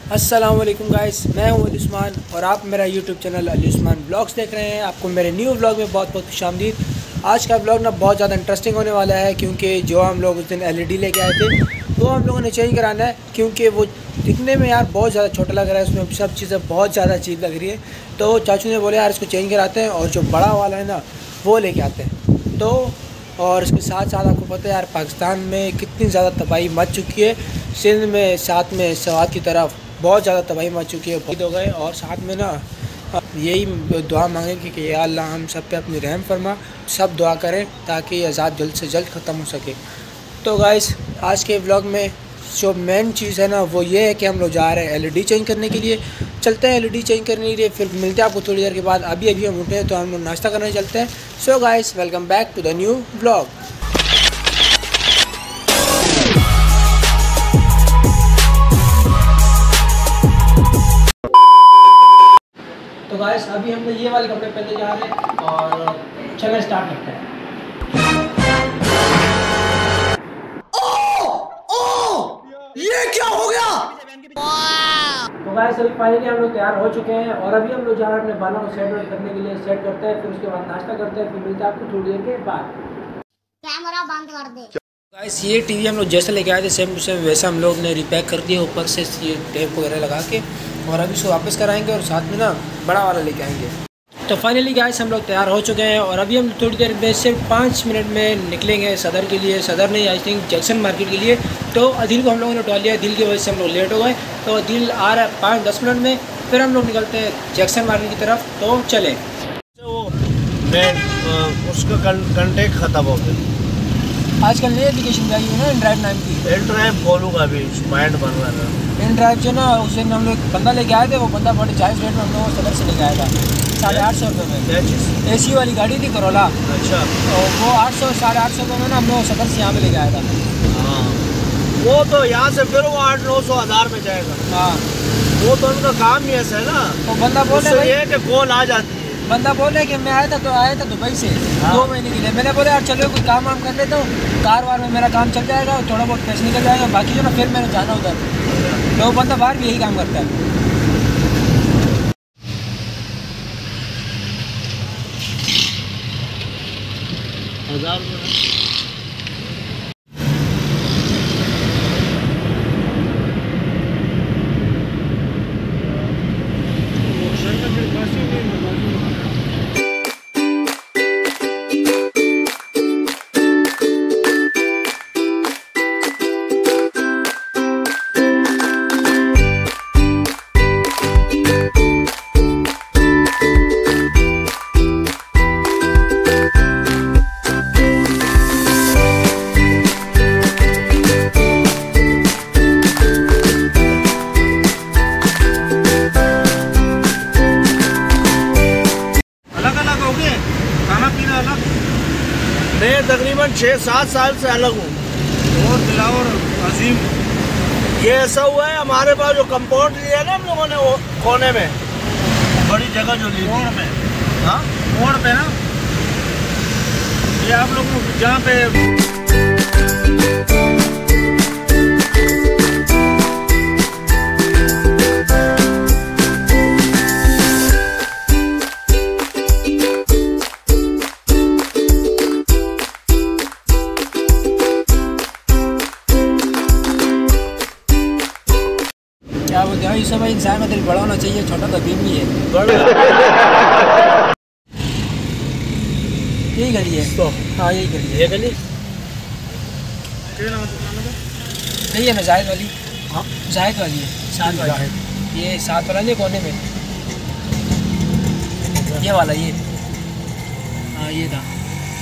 अस्सलाम वालेकुम गाइस, मैं हूं अली उस्मान और आप मेरा YouTube channel Ali Usman vlogs देख रहे हैं। आपको मेरे न्यू ब्लॉग में बहुत बहुत खुशामदीद। आज का ब्लॉग ना बहुत ज़्यादा इंटरेस्टिंग होने वाला है, क्योंकि जो हम लोग उस दिन एलईडी लेके आए थे वो हम लोगों ने चेंज कराना है, क्योंकि वो दिखने में यार बहुत ज़्यादा छोटा लग रहा है, उसमें सब चीज़ें बहुत ज़्यादा अजीब लग रही है। तो चाचू ने बोले यार इसको चेंज कराते हैं और जो बड़ा वाला है ना वो लेके आते हैं। तो और इसके साथ साथ आपको पता है यार पाकिस्तान में कितनी ज़्यादा तबाही मच चुकी है, सिंध में साथ में सवात की तरफ बहुत ज़्यादा तबाही मच चुकी है, बहुत हो गए। और साथ में ना यही दुआ मांगे कि या अल्लाह हम सब पे अपनी रहम फरमा, सब दुआ करें ताकि अज़ाब जल्द से जल्द ख़त्म हो सके। तो गाइस आज के व्लॉग में जो मेन चीज़ है ना वो ये है कि हम लोग जा रहे हैं एलईडी चेंज करने के लिए। चलते हैं एलईडी चेंज करने के लिए, फिर मिलते हैं आपको थोड़ी देर के बाद। अभी हम उठे हैं तो हम लोग नाश्ता करने चलते हैं। So guys welcome back to the new vlog. तो गाइस अभी हम लोग ये वाले कपड़े पहनने जा रहे हैं और चलो स्टार्ट करते हैं। ये क्या हो गया? तो गाइस अभी फाइनली हम लोग तैयार हो चुके हैं और अभी हम लोग जा रहे हैं अपने बालों को सेट करने के लिए। सेट करते हैं, फिर उसके बाद नाश्ता करते हैं, फिर मिलते हैं आपको थोड़ी देर के बाद। कैमरा बंद कर दे। गाइस ये टीवी हम लोग जैसे लेके आए थे सेम टू सेम वैसा हम लोग ने रिपैक कर दिया ऊपर से ये टेप वगैरह लगा के, और अभी इसको वापस कराएंगे और साथ में ना बड़ा वाला लेके आएंगे। तो फाइनली गाइस हम लोग तैयार हो चुके हैं और अभी हम थोड़ी देर में सिर्फ 5 मिनट में निकलेंगे सदर के लिए। सदर नहीं, आई थिंक जैक्सन मार्केट के लिए। तो अदिल को हम लोगों ने उठा लिया, दिल की वजह से हम लोग लेट हो गए। तो अदिल आ रहा है 5-10 मिनट में, फिर हम लोग निकलते हैं जैक्सन मार्केट की तरफ। तो चले। उसका कंटेक्ट ख़त्म हो गया। आजकल नई एप्लीकेशन भी आई है ना इनड्राइव नाम की। इनड्राइव खोलूँगा अभी, माइंड बन रहा था। इनड्राइव जो ना उस दिन हम लोग बंदा लेके आए थे, वो बंदा बड़े जायज़ रेट में हम लोग सदर से लेके आया था 850 रुपये में। क्या चीज़? AC वाली गाड़ी थी करोला। अच्छा। तो वो 800-850 रुपये में ना हम लोग सदर से यहाँ पे लेके आया था। हाँ वो तो यहाँ से फिर वो 800-900 हज़ार में जाएगा। हाँ वो तो उनका काम ही ऐसा है ना। तो बंदा बोले ये है कि कॉल आ जाती है। बंदा बोले कि मैं आया था दुबई से। हाँ। 2 महीने के लिए। मैंने बोला यार चलो कुछ काम वाम कर लेता हूँ, कार वार में मेरा काम चल जाएगा, थोड़ा बहुत पैसे निकल जाएगा, बाकी जो ना फिर मैंने जाना उधर। तो वो बंदा बाहर भी यही काम करता है। मैं तकरीबन 6-7 साल से अलग हूँ। और दिलावर अजीम, ये ऐसा हुआ है हमारे पास जो कंपाउंड लिया ना हम लोगों ने, वो कोने में बड़ी जगह जो ली मोड़ में, हाँ मोड़ पे ना, ये आप लोग जहाँ पे क्या बोलते हैं ये भाई, इंसान का दिल बड़ा होना चाहिए, छोटा तो अभी भी है। यही गली है तो। हाँ यही गली है। ये गली यही है ना जाहिद वाली। हाँ जाहिद वाली है, 7 वाली। ये 7 वाला नहीं कोने में, ये वाला ये। हाँ ये था।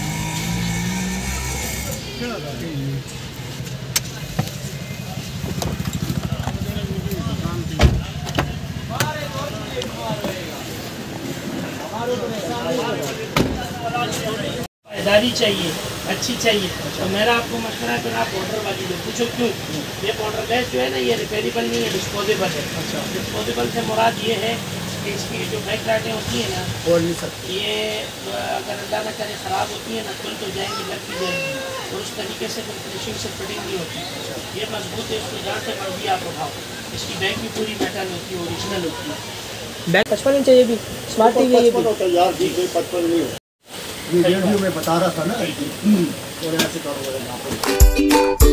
पायदारी चाहिए, अच्छी चाहिए। तो मेरा आपको मशवरा है, फिर आप पाउडर वाली लो। पूछो क्यों? ये पाउडर लेस जो है ना, ये रिपेयरेबल नहीं है, डिस्पोजेबल है। अच्छा, डिस्पोजेबल से मुराद ये है कि इसकी जो बैक लाइटें होती हैं ना, बोल नहीं सकते। ये अगर अल्लाह न करे ख़राब होती है ना, खुल तो जाएंगी, लग भी जाएंगी, और उस तरीके से फिनिशिंग से फिटिंग नहीं होती। ये मजबूत है, इसको जहाँ से मर्जी आप उठाओ। इसकी बैक भी पूरी मेटल होती है, ओरिजिनल होती है। बैक 55 इंच है ये भी, स्मार्ट टीवी है ये भी। यार जी 55 नहीं हो, ये रिव्यू में बता रहा था ना, और ऐसे करो यहाँ पर।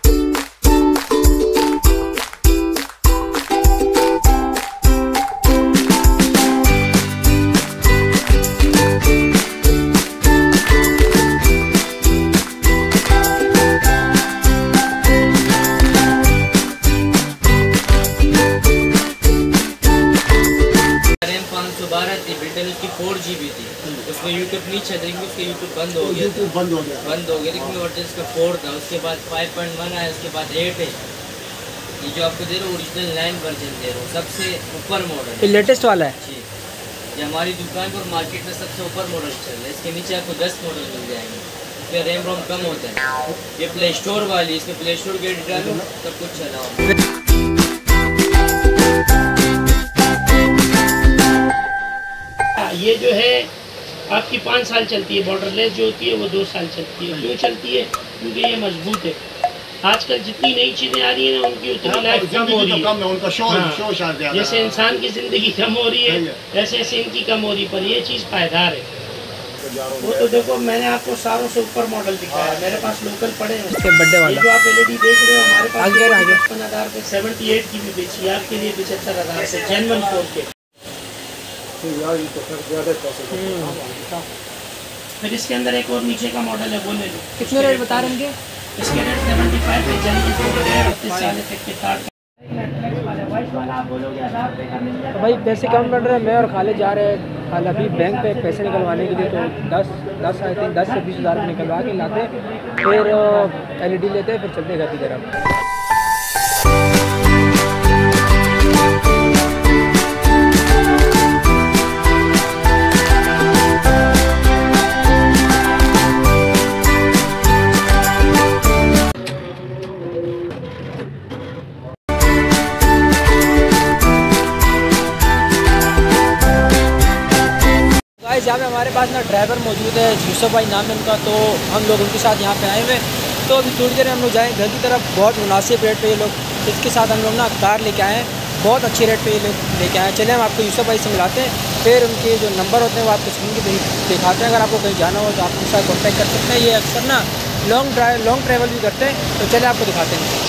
थी बिल्डर उसकी 4GB थी, उसमें यूट्यूब नहीं चल रही, उसका यूट्यूब बंद हो गया, बंद हो गया, लेकिन वर्जन इसका 4 था। उसके बाद 5.1 आया, उसके बाद 8 है। ये जो आपको दे रहा हूँ ओरिजिनल 9 वर्जन दे रहा हूँ, सबसे ऊपर मॉडल ये लेटेस्ट वाला है जी। ये हमारी दुकान पर मार्केट में सबसे ऊपर मॉडल चल रहा है। इसके नीचे आपको 10 मॉडल मिल जाएंगे, इसमें रैम रोम कम होता है। ये प्ले स्टोर वाली, इसमें प्ले स्टोर गेट डालो सब कुछ चला हो। ये जो है आपकी 5 साल चलती है, बॉर्डरलेस जो होती है वो 2 साल चलती है। क्यों चलती है? क्योंकि ये मजबूत है। आजकल जितनी नई चीज़ें आ रही हैं ना, उनकी उतनी लाइफ कम हो रही है। उनका शो जैसे इंसान की ज़िंदगी कम हो रही है, वैसे ऐसे इनकी कम हो रही, पर ये चीज़ पायदार है। वो तो देखो, मैंने आपको सारों से ऊपर मॉडल दिखाया, मेरे पास लोकल पड़े हैं। इसके बर्थडे वाला ये जो आप LED देख रहे हो, हमारे पास आगे 55,000 पे 78 की भी बेची, आपके लिए 75,000 से जेन्युइन 4K। फिर इसके अंदर एक और नीचे का मॉडल है, वो ले लो। कितने रेट बता रहे हैं? इसके रेट 75 है, जल्दी 38 साल तक के तार वाला आप बोलोगे 1000 रुपये का मिल जाएगा। तो भाई पैसे कम पड़ रहे हैं, मैं और खालिद जा रहे हैं खाल अभी बैंक पे पैसे निकलवाने के लिए, तो 10 आई थिंक 10 से 20 हज़ार निकलवा के लाते, फिर LED लेते, फिर चलते घर की तरफ। यहाँ पे हमारे पास ना ड्राइवर मौजूद है, यूसुफ भाई नाम है उनका, तो हम लोग उनके साथ यहाँ पे आए हुए हैं। तो अभी थोड़ी देर हम लोग जाएँ घर की तरफ। बहुत मुनासिब रेट पे ये लोग इसके साथ हम लोग ना कार लेके आए हैं, बहुत अच्छे रेट पे ये लोग लेके आए हैं। चले हम आपको यूसुफ भाई से मिलाते हैं, फिर उनके जो नंबर होते हैं वो आपको स्क्रीन के दिखाते हैं। अगर आपको कहीं जाना हो तो आप उनके साथ कॉन्टैक्ट कर सकते हैं। ये अक्सर ना लॉन्ग ट्रैवल भी करते हैं, तो चले आपको दिखाते हैं।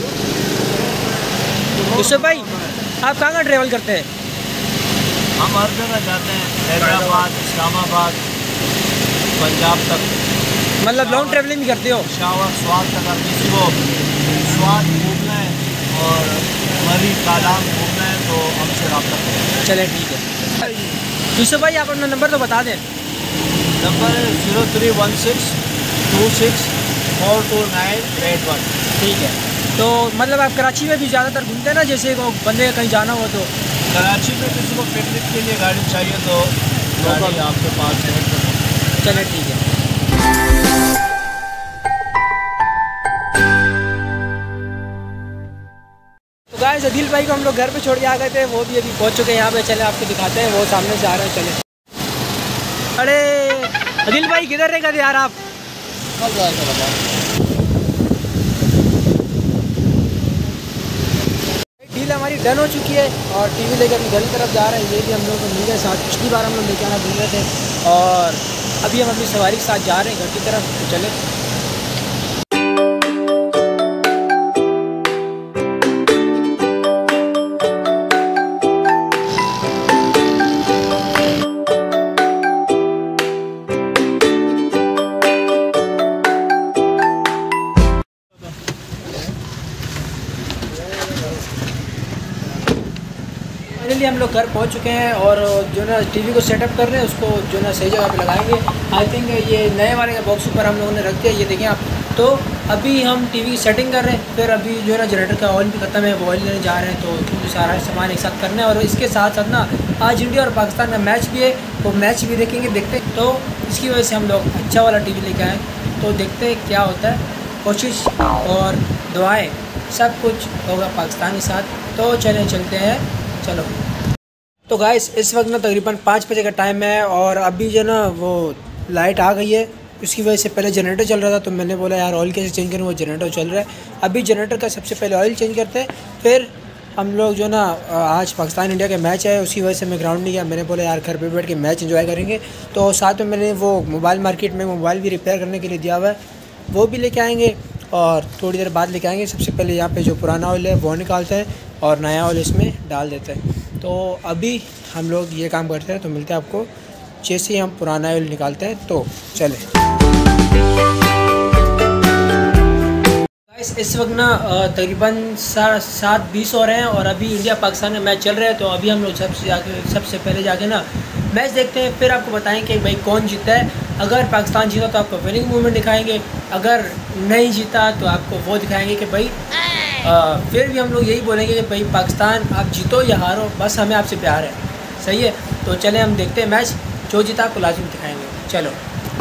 यूसुफ भाई, आप कहाँ कहाँ ट्रैवल करते हैं? हम हर जगह जाते हैं, हैदराबाद, इस्लामाबाद, पंजाब तक। मतलब लॉन्ग ट्रैवलिंग भी करते हो? शावर, स्वाद तक, अगर किसी को स्वाद घूमना है और मरी तालाब घूमना है तो हमसे रब्ता करें। चले ठीक है। यूसुफ भाई, आप अपना नंबर तो बता दें। नंबर 0316 26 42981। ठीक है। तो मतलब आप कराची में भी ज़्यादातर घूमते हैं ना, जैसे को बंदे कहीं जाना हो तो? कराची में किसी को पिकनिक के लिए गाड़ी चाहिए तो गाड़ी आपके पास है। चले ठीक है। तो गाइस, अदिल भाई को हम लोग घर पे छोड़ के आ गए थे, वो भी अभी पहुंच चुके हैं यहाँ पे। चले आपको दिखाते हैं, वो सामने से आ रहे हैं। चले। अरे अदिल भाई, किधर रह गए यार आप? डील हमारी डन हो चुकी है और टीवी लेकर हम घर की तरफ जा रहे हैं। ये भी हम लोगों को मिल गए साथ। पिछली बार हम लोग लेके आना भूल रहे थे, और अभी हम अपनी सवारी के साथ जा रहे हैं घर की तरफ। तो चले। फाइनली हम लोग घर पहुंच चुके हैं और जो ना टीवी को सेटअप कर रहे हैं, उसको जो ना सही जगह पे लगाएंगे। आई थिंक ये नए वाले के बॉक्स ऊपर हम लोगों ने रख दिया, ये देखें आप। तो अभी हम टीवी की सेटिंग कर रहे हैं, फिर अभी जो है ना जनरेटर का ऑयल भी ख़त्म है, वो ऑयल लेने जा रहे हैं। तो सारा सामान एक साथ करना है, और इसके साथ साथ ना आज इंडिया और पाकिस्तान का मैच भी है, वो मैच भी देखेंगे, देखते हैं। तो इसकी वजह से हम लोग अच्छा वाला टीवी लेके आए, तो देखते हैं क्या होता है। कोशिश और दुआएं सब कुछ होगा पाकिस्तान के साथ। तो चलते हैं, चलो। तो गाइस इस वक्त ना तकरीबन 5 बजे का टाइम है और अभी जो ना वो लाइट आ गई है। उसकी वजह से पहले जनरेटर चल रहा था तो मैंने बोला यार ऑयल कैसे चेंज करूँ, वो जनरेटर चल रहा है। अभी जनरेटर का सबसे पहले ऑयल चेंज करते हैं, फिर हम लोग जो ना आज पाकिस्तान इंडिया का मैच है उसकी वजह से मैं ग्राउंड नहीं गया। मैंने बोला यार घर पे बैठ के मैच एंजॉय करेंगे। तो साथ में मैंने वो मोबाइल मार्केट में मोबाइल भी रिपेयर करने के लिए दिया हुआ है, वो भी लेके आएंगे और थोड़ी देर बाद लेके आएंगे। सबसे पहले यहाँ पे जो पुराना ऑयल है वो निकालते हैं और नया ऑयल इसमें डाल देते हैं। तो अभी हम लोग ये काम करते हैं, तो मिलते हैं आपको जैसे ही हम पुराना ऑयल निकालते हैं। तो चलें। इस वक्त ना तकरीबन 7:20 हो रहे हैं और अभी इंडिया पाकिस्तान का मैच चल रहा है। तो अभी हम लोग सबसे पहले जाके ना मैच देखते हैं, फिर आपको बताएंगे कि भाई कौन जीता है। अगर पाकिस्तान जीता तो आपको विनिंग मूवमेंट दिखाएंगे, अगर नहीं जीता तो आपको वो दिखाएंगे कि भाई फिर भी हम लोग यही बोलेंगे कि भाई पाकिस्तान आप जीतो या हारो, बस हमें आपसे प्यार है। सही है, तो चले हम देखते हैं मैच। जो जीता आपको लाजिम दिखाएंगे। चलो।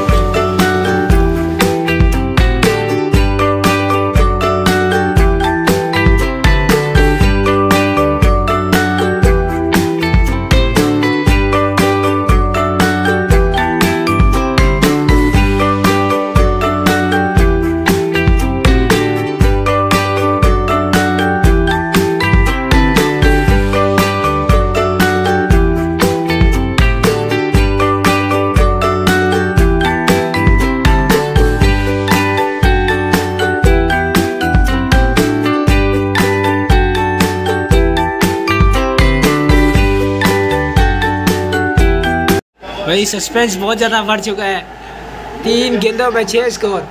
भाई सस्पेंस बहुत ज़्यादा बढ़ चुका है। 3 गेंदों में 6 स्कोर।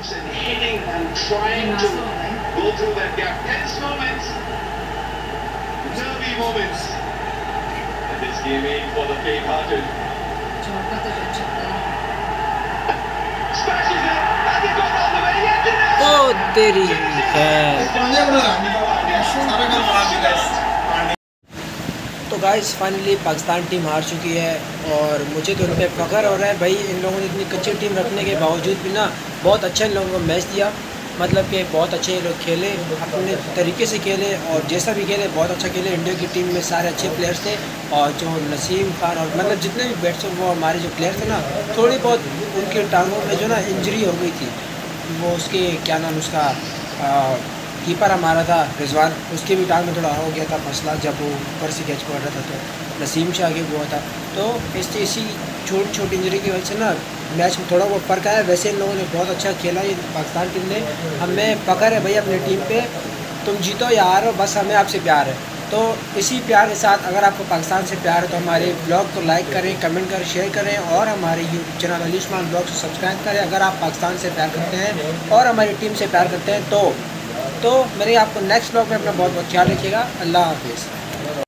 ओ तेरी तो गाइस फाइनली पाकिस्तान टीम हार चुकी है और मुझे तो उन पर फ़ख्र हो रहा है। भाई इन लोगों ने इतनी कच्ची टीम रखने के बावजूद भी ना बहुत अच्छा इन लोगों को मैच दिया। मतलब कि बहुत अच्छे ये लोग खेले, अपने तरीके से खेले और जैसा भी खेले बहुत अच्छा खेले। इंडिया की टीम में सारे अच्छे प्लेयर्स थे और जो नसीम खान और मतलब जितने भी बैट्समैन वो हमारे जो प्लेयर थे ना, थोड़ी बहुत उनके टांगों में जो ना इंजरी हो गई थी। वो उसके क्या नाम उसका कीपर हमारा था रिजवान, उसके भी टांग में थोड़ा हो गया था मसला जब वो ऊपर से कैच पकड़ रहा था। तो नसीम शाह आगे हुआ था। तो इसी छोटी छोटी इंजरी की वजह से ना मैच में थोड़ा बहुत फ़र्क आया। वैसे इन लोगों ने बहुत अच्छा खेला ये पाकिस्तान टीम ने। हमें फ़ख्र है भाई अपनी टीम पे, तुम जीतो या हारो बस हमें आपसे प्यार है। तो इसी प्यार के साथ अगर आपको पाकिस्तान से प्यार है तो हमारे ब्लॉग को लाइक करें, कमेंट करें, शेयर करें और हमारे YouTube channel Ali Usman vlog को सब्सक्राइब करें अगर आप पाकिस्तान से प्यार करते हैं और हमारी टीम से प्यार करते हैं। तो मेरे आपको नेक्स्ट ब्लॉग में अपना बहुत बहुत ख्याल रखिएगा। अल्लाह हाफिज़।